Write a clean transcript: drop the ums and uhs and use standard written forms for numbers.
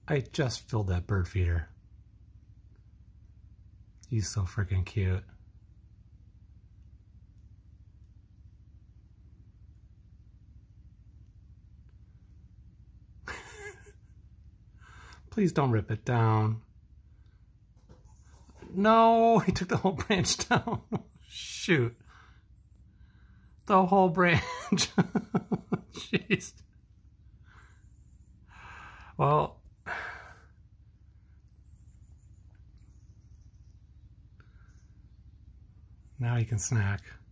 I just filled that bird feeder. He's so freaking cute. Please don't rip it down. No, he took the whole branch down. Shoot. The whole branch. Jeez. Well, now he can snack.